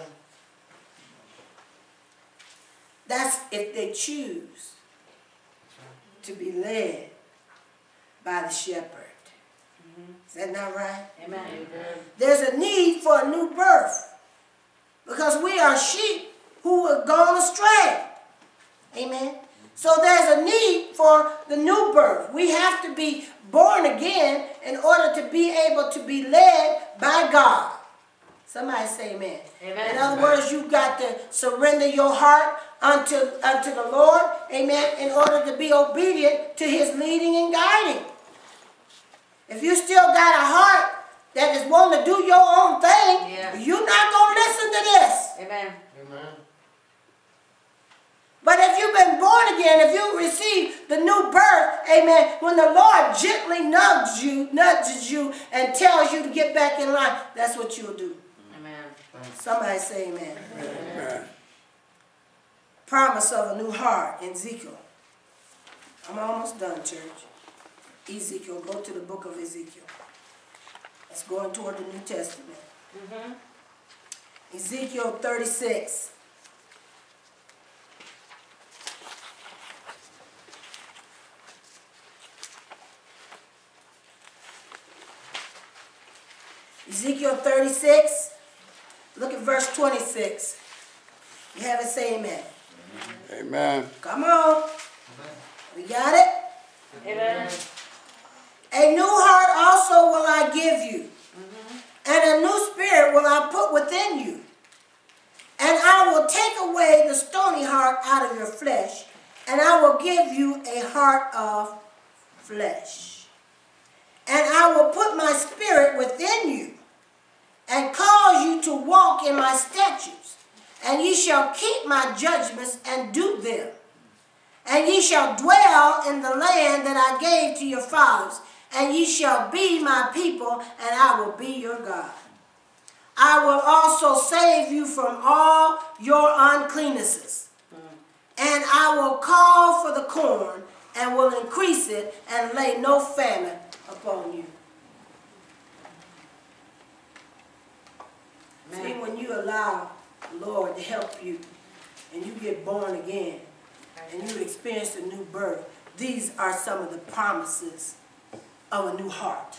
That's if they choose to be led by the shepherd. Mm-hmm. Is that not right? Amen. There's a need for a new birth because we are sheep who have gone astray. Amen. So there's a need for the new birth. We have to be born again in order to be able to be led by God. Somebody say amen. Amen. In other words, you've got to surrender your heart unto, unto the Lord, amen, in order to be obedient to his leading and guiding. If you still got a heart that is wanting to do your own thing, yeah. you're not going to listen to this. Amen. Amen. But if you've been born again, if you receive the new birth, amen, when the Lord gently nudges you, nudges you and tells you to get back in line, that's what you'll do. Amen. Somebody say amen. Amen. Promise of a new heart in Ezekiel. I'm almost done, church. Ezekiel, go to the book of Ezekiel. It's going toward the New Testament. Mm-hmm. Ezekiel thirty-six. Ezekiel thirty-six, look at verse twenty-six. You have it, say amen. Amen. Come on. We got it? Amen. A new heart also will I give you, mm-hmm. and a new spirit will I put within you. And I will take away the stony heart out of your flesh, and I will give you a heart of flesh. And I will put my spirit within you, and cause you to walk in my statutes, and ye shall keep my judgments and do them. And ye shall dwell in the land that I gave to your fathers, and ye shall be my people, and I will be your God. I will also save you from all your uncleannesses, and I will call for the corn, and will increase it, and lay no famine upon you. See, when you allow the Lord to help you and you get born again and you experience a new birth, these are some of the promises of a new heart.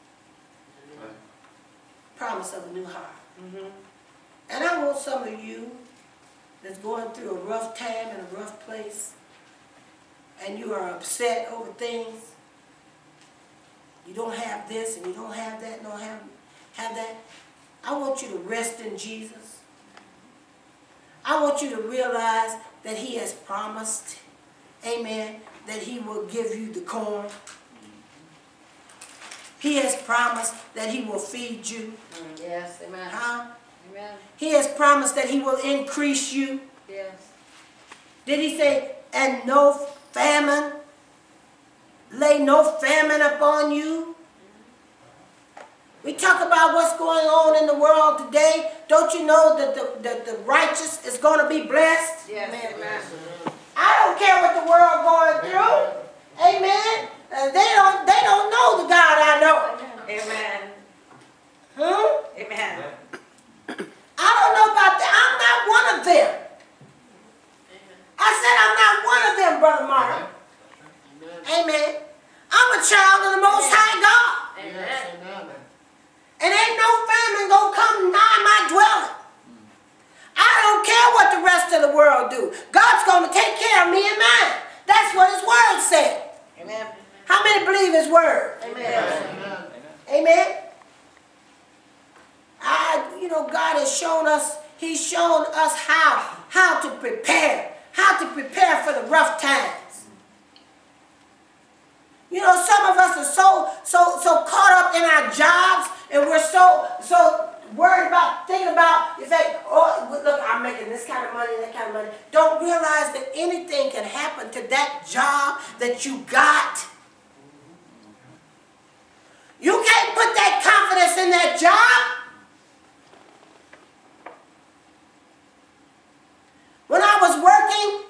Promise of a new heart. Mm-hmm. And I want some of you that's going through a rough time in a rough place and you are upset over things. You don't have this and you don't have that, don't have, have that. I want you to rest in Jesus. I want you to realize that he has promised, amen, that he will give you the corn. He has promised that he will feed you. Mm, yes, amen. Huh? Amen. He has promised that he will increase you. Yes. Did he say, and no famine? Lay no famine upon you? We talk about what's going on in the world today. Don't you know that the, that the righteous is going to be blessed? Yes, amen. Amen. I don't care what the world going through. Amen. Uh, they don't they don't know the God I know. Amen. Hmm? Amen. I don't know about that. I'm not one of them. I said I'm not one of them, Brother Mark. Amen. I'm a child of the Most High God. Amen. going to do. God's going to take care of me and mine. That's what his word said. Amen. How many believe his word? Amen. Amen. Amen. I, you know, God has shown us, he's shown us how, how to prepare, how to prepare for the rough times. You know, some of us are so, so, so caught up in our jobs, and we're so, so worried about, thinking about, you say, oh, look, I'm making this kind of money, that kind of money. Don't realize that anything can happen to that job that you got. You can't put that confidence in that job. When I was working,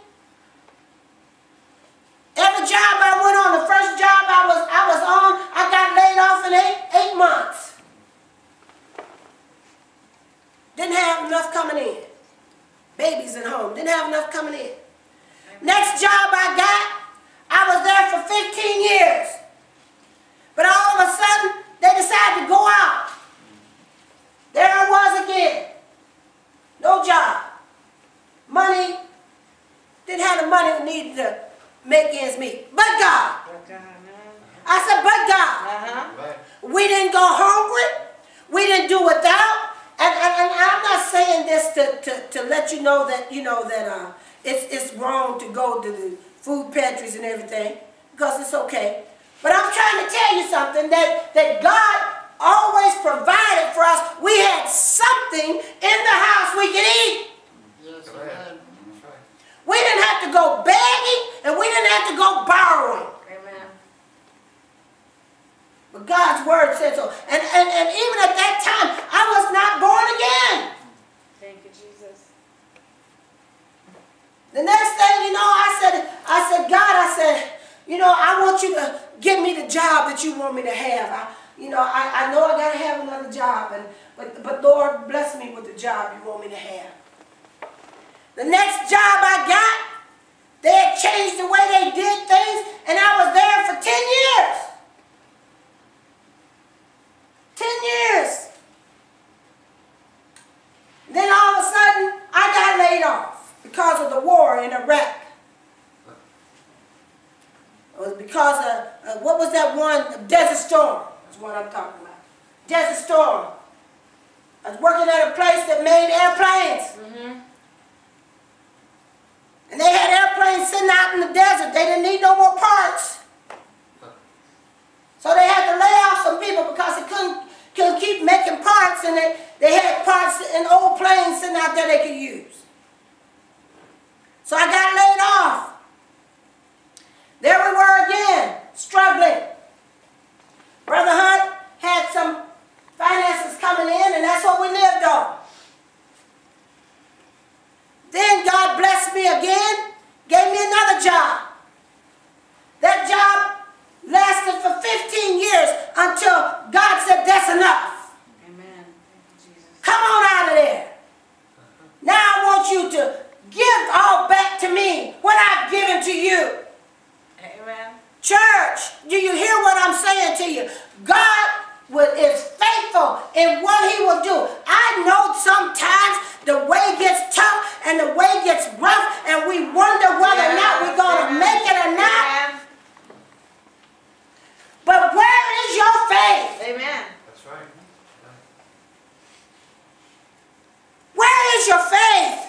every job I went on, the first job I was I was on, I got laid off in eight eight months. Didn't have enough coming in. Babies at home, didn't have enough coming in. Next job I got, I was there for fifteen years. But all of a sudden, they decided to go out. There I was again. No job. Money, didn't have the money we needed to make ends meet. But God. I said, but God. Uh-huh. We didn't go hungry. We didn't do without. And, and, and I'm not saying this to, to, to let you know that, you know, that uh, it's, it's wrong to go to the food pantries and everything, because it's okay. But I'm trying to tell you something, that, that God always provided for us. We had something in the house we could eat. Yes, amen. We didn't have to go begging, and we didn't have to go borrowing. Amen. But God's word said so. And, and, and even at that time, I was not born again. Thank you, Jesus. The next thing you know, I said, I said, God, I said, you know, I want you to give me the job that you want me to have. I, you know, I, I know I got to have another job, and but, but Lord, bless me with the job you want me to have. The next job I got, they had changed the way they did things, and I was there for ten years. ten years. Then all of a sudden, I got laid off because of the war in Iraq. It was because of, uh, what was that one? Desert Storm. That's what I'm talking about. Desert Storm. I was working at a place that made airplanes. Mm-hmm. And they had airplanes sitting out in the desert. They didn't need no more parts. So they had to lay off some people because they couldn't, couldn't keep making parts, and they, they had parts in old planes sitting out there they could use. So I got laid off. There we were again, struggling. Brother Hunt had some finances coming in, and that's what we lived on. Then God blessed me again, gave me another job. That job lasted for fifteen years until God said, that's enough. Amen. Thank you, Jesus. Come on out of there. Now I want you to give all back to me what I've given to you. Amen. Church, do you hear what I'm saying to you? God will, is faithful in what he will do. I know sometimes the way gets tough and the way gets rough, and we wonder whether or not we're going to make it or not. Amen. But where is your faith? Amen. That's right. Where is your faith?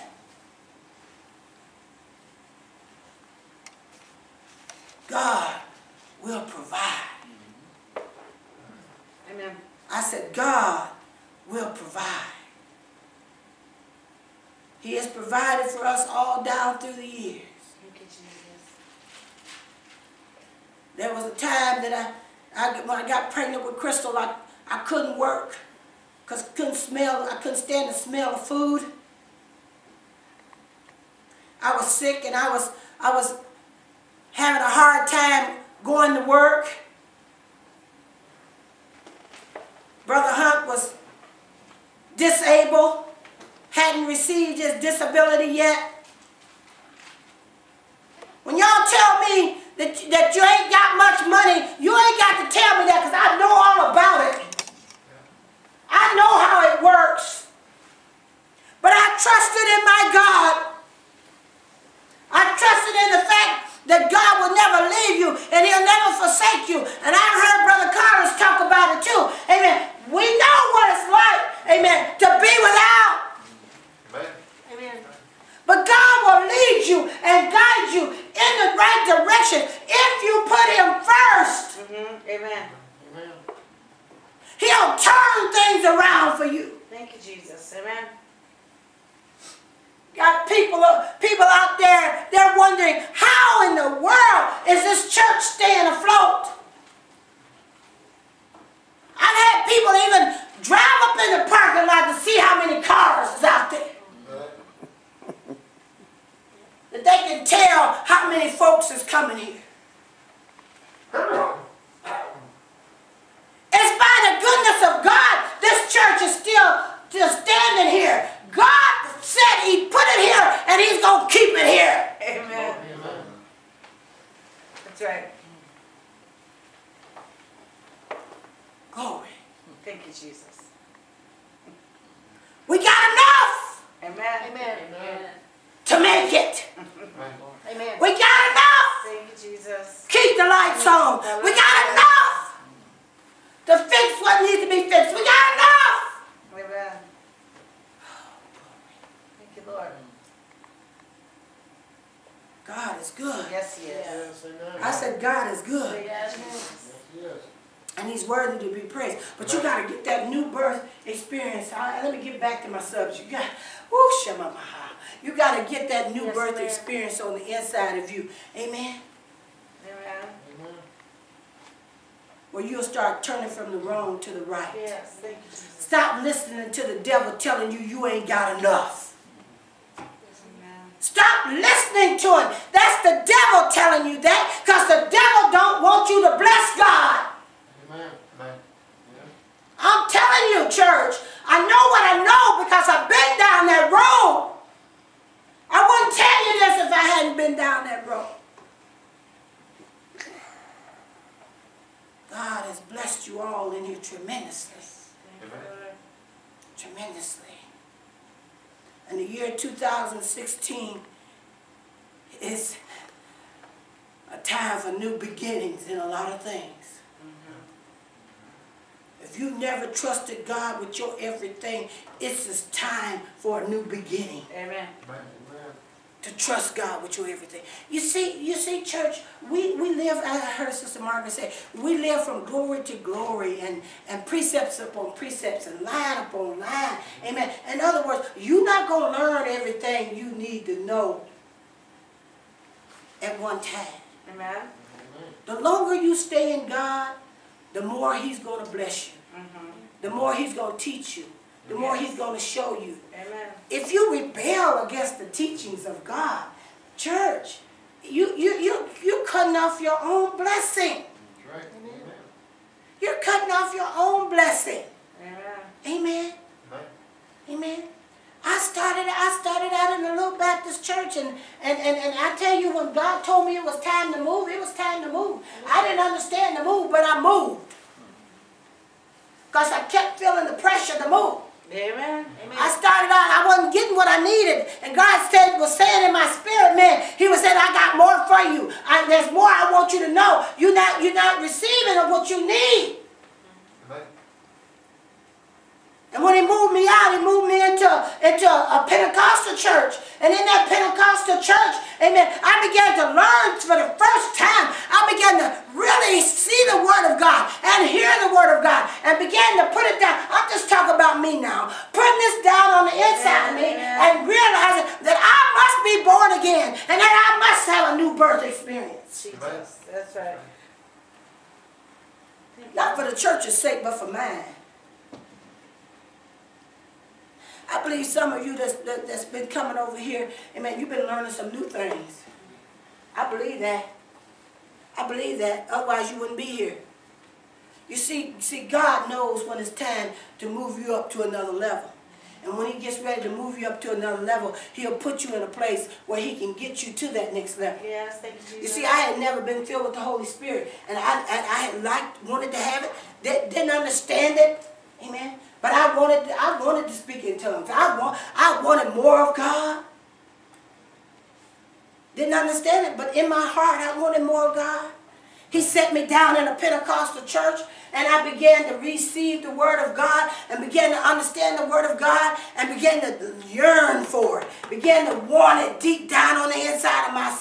God will provide. Amen. I said, God will provide. He has provided for us all down through the years. Thank you, Jesus. There was a time that I, I when I got pregnant with Crystal, I, I couldn't work because I couldn't smell, I couldn't stand the smell of food. I was sick, and I was, I was having a hard time going to work. Brother Hunt was disabled, hadn't received his disability yet. When y'all tell me that, that you ain't got much money, you ain't got to tell me that, because I know all about it. I know how it works. But I trusted in my God. and guide you in the right direction if you put him first. Mm-hmm. Amen. Amen. He'll turn things around for you. Thank you, Jesus. Amen. Got people, people out there, they're wondering, how in the world is this church staying afloat? I've had people even drive up in the parking lot to see how many cars is out there. That they can tell how many folks is coming here. It's by the goodness of God this church is still, still standing here. God said he put it here and he's going to keep it here. Amen. Amen. That's right. Glory. Thank you, Jesus. We got enough Amen. Amen. Amen. to make it. Amen. We got enough. Thank you, Jesus. Keep the lights on. We got enough to fix what needs to be fixed. We got enough. Amen. Thank you, Lord. God is good. Yes, He is. Yes, amen. I said God is good. Yes. Yes, yes. And he's worthy to be praised. But you got to get that new birth experience. All right, let me get back to my subject. You got, whoo, shemamaha. You got to get that new Yes, birth ma'am. experience on the inside of you. Amen? Amen. Amen. Where you'll start turning from the wrong to the right. Yes. Thank you, Jesus. Stop listening to the devil telling you you ain't got enough. Amen. Stop listening to him. That's the devil telling you that, because the devil don't want you to bless God. Amen. Amen. I'm telling you, church, I know what I know because I've been down that road. I wouldn't tell you this if I hadn't been down that road. God has blessed you all in here tremendously. Thank you, Lord. Tremendously. And the year two thousand sixteen is a time for new beginnings in a lot of things. If you never trusted God with your everything, it's just time for a new beginning. Amen. Amen. To trust God with your everything. You see, you see, church, we, we live, I heard Sister Margaret say, we live from glory to glory and, and precepts upon precepts and line upon line. Amen. In other words, you're not going to learn everything you need to know at one time. Amen. The longer you stay in God, the more He's going to bless you. Mm-hmm. The more He's going to teach you. The more He's going to show you. Amen. If you rebel against the teachings of God, church, you you you you're cutting off your own blessing. That's right. Amen. You're cutting off your own blessing. Amen. Amen. Amen. Amen. I started I started out in a little Baptist church, and, and, and, and I tell you, when God told me it was time to move, it was time to move. I didn't understand the move, but I moved. Because I kept feeling the pressure to move. Amen. I started out, I wasn't getting what I needed. And God said, was saying in my spirit, man, He was saying, I got more for you. I, there's more I want you to know. You're not, you're not receiving of what you need. Amen. And when He moved me out, He moved me into, into a Pentecostal church. And in that Pentecostal church, amen, I began to learn for the first time. I began to really see the Word of God and hear the Word of God and began to put it down. I'm just talking about me now. Putting this down on the inside of me and realizing that I must be born again and that I must have a new birth experience. Jesus. That's right. Not for the church's sake, but for mine. I believe some of you that's, that, that's been coming over here, amen, you've been learning some new things. I believe that. I believe that. Otherwise you wouldn't be here. You see, see, God knows when it's time to move you up to another level. And when He gets ready to move you up to another level, He'll put you in a place where He can get you to that next level. Yes, thank you, Jesus. You see, I had never been filled with the Holy Spirit. And I, and I had liked, wanted to have it. They didn't understand it. Amen. But I wanted, I wanted to speak in tongues. I want, I wanted more of God. Didn't understand it, but in my heart, I wanted more of God. He set me down in a Pentecostal church, and I began to receive the Word of God, and began to understand the Word of God, and began to yearn for it. Began to want it deep down on the inside of my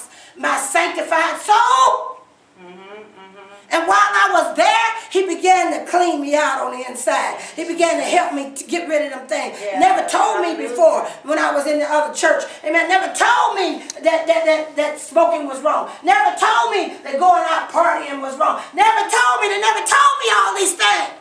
sanctified soul. And while I was there, he began to clean me out on the inside. He began to help me to get rid of them things. Yeah. Never told me before when I was in the other church. Amen. Never told me that, that, that, that smoking was wrong. Never told me that going out partying was wrong. Never told me. They never told me all these things.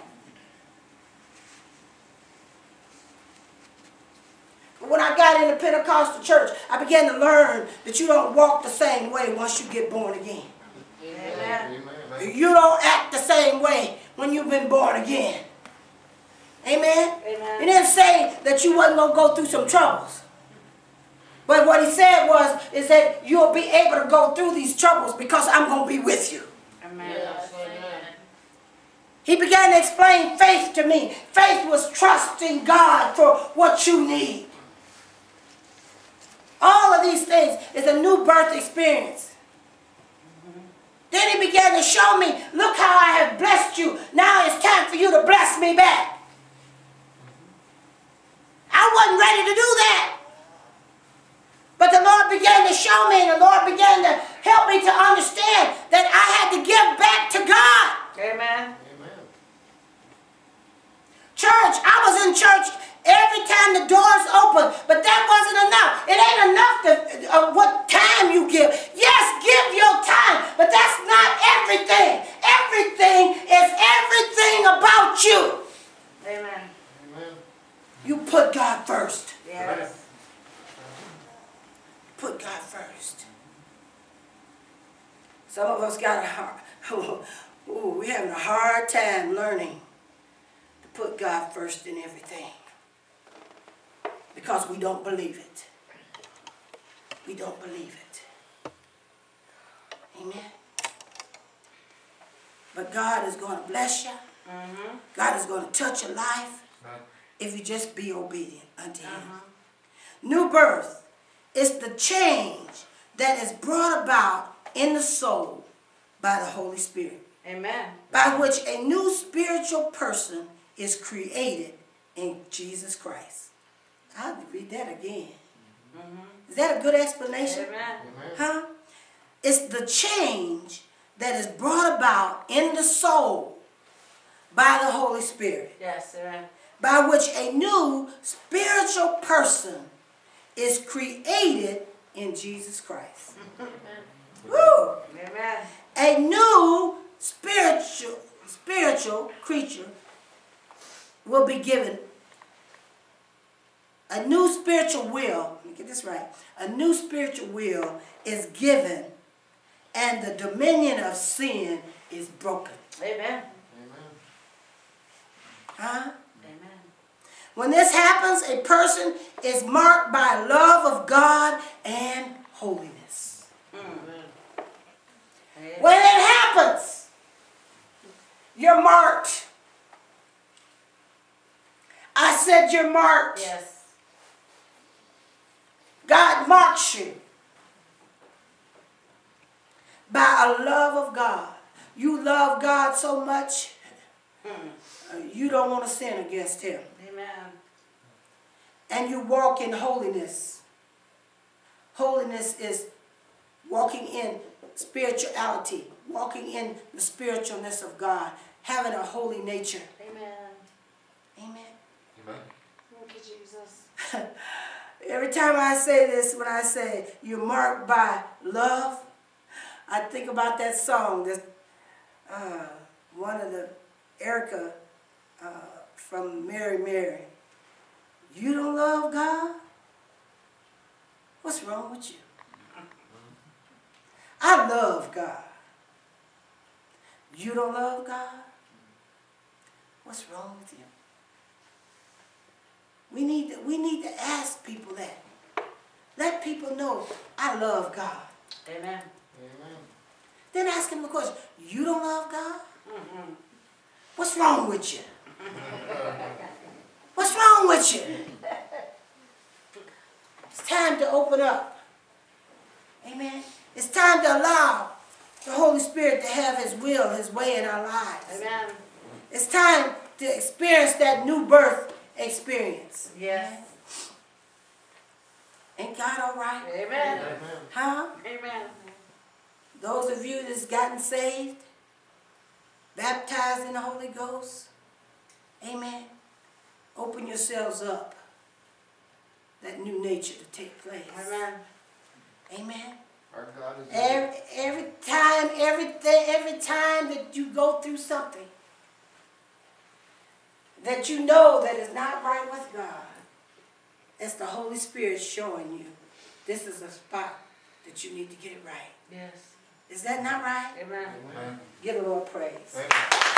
But when I got in the Pentecostal church, I began to learn that you don't walk the same way once you get born again. Amen. Amen. You don't act the same way when you've been born again. Amen? Amen. He didn't say that you wasn't going to go through some troubles. But what he said was, is that you'll be able to go through these troubles because I'm going to be with you. Amen. Yes, amen. He began to explain faith to me. Faith was trusting God for what you need. All of these things is a new birth experience. Then he began to show me, look how I have blessed you. Now it's time for you to bless me back. I wasn't ready to do that. But the Lord began to show me, and the Lord began to help me to understand that I had to give back to God. Amen. Amen. Church, I was in church every time the doors open, but that wasn't enough. It ain't enough to, uh, what time you give. Yes, give your time, but that's not everything. Everything is everything about you. Amen. Amen. You put God first. Yes. Put God first. Some of us got a hard, ooh, we're having a hard time learning to put God first in everything. Because we don't believe it. We don't believe it. Amen. But God is going to bless you. Mm-hmm. God is going to touch your life Amen. if you just be obedient unto Him. Uh-huh. New birth is the change that is brought about in the soul by the Holy Spirit, Amen. by which a new spiritual person is created in Jesus Christ. I'll read that again. Mm-hmm. Is that a good explanation? Amen. Amen. Huh? It's the change that is brought about in the soul by the Holy Spirit, Yes, amen. by which a new spiritual person is created in Jesus Christ. Woo! Amen. A new spiritual spiritual creature will be given. A new spiritual will, let me get this right. A new spiritual will is given, and the dominion of sin is broken. Amen. Amen. Huh? Amen. When this happens, a person is marked by love of God and holiness. Amen. When it happens, you're marked. I said you're marked. Yes. God marks you by a love of God. You love God so much, uh, you don't want to sin against Him. Amen. And you walk in holiness. Holiness is walking in spirituality, walking in the spiritualness of God, having a holy nature. Amen. Amen. Amen. Thank you, Jesus. Every time I say this, when I say you're marked by love, I think about that song that uh, one of the Erica uh, from Mary Mary. You don't love God? What's wrong with you? I love God. You don't love God? What's wrong with you? We need to, we need to ask people that. Let people know I love God. Amen. Amen. Then ask them the question, you don't love God? Mm-hmm. What's wrong with you? What's wrong with you? It's time to open up. Amen. It's time to allow the Holy Spirit to have His will, His way in our lives. Amen. It's time to experience that new birth experience. Yes. Ain't God all right? Amen. Amen. Huh? Amen. that's gotten saved, baptized in the Holy Ghost, amen, open yourselves up, that new nature to take place. Amen. Amen. Our God is Every, every time, everything, every time that you go through something that you know that is not right with God, it's the Holy Spirit showing you this is a spot that you need to get it right. Yes. Is that not right? Amen. Amen. Give the Lord praise. Thank you.